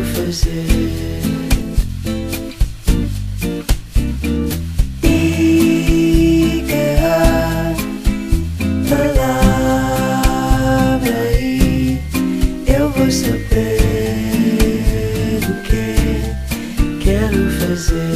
quero fazer. Diga a palavra e eu vou saber o que quero fazer.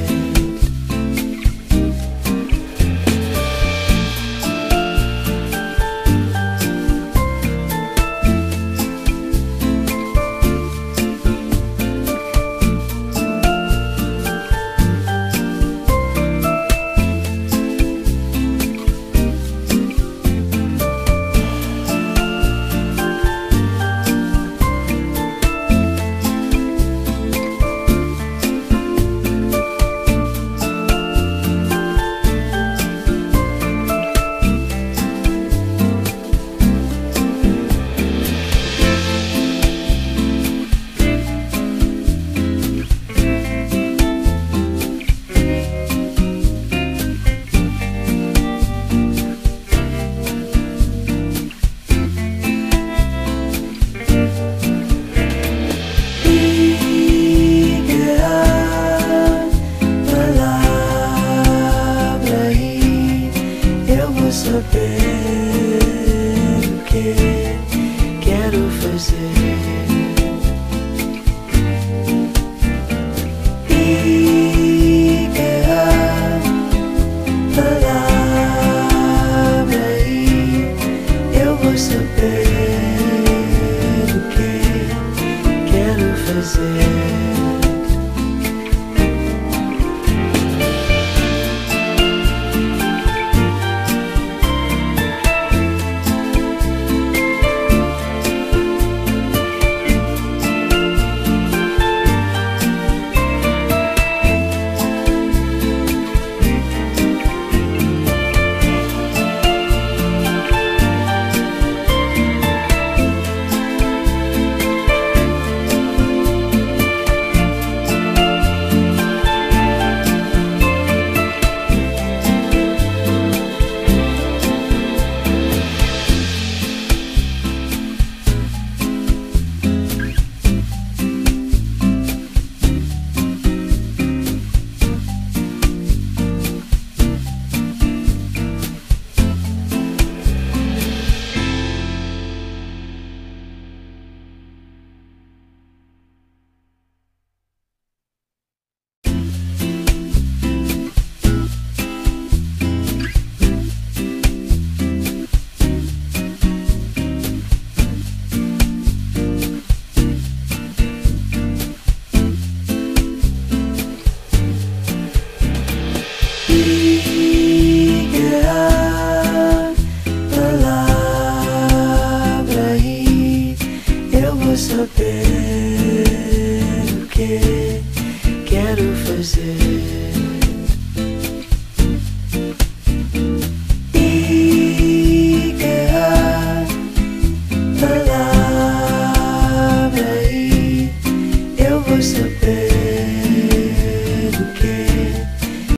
Saber o que quero fazer. Diga a palavra e eu vou saber o que quero fazer. Saber o que quero fazer. Diga a palavra e eu vou saber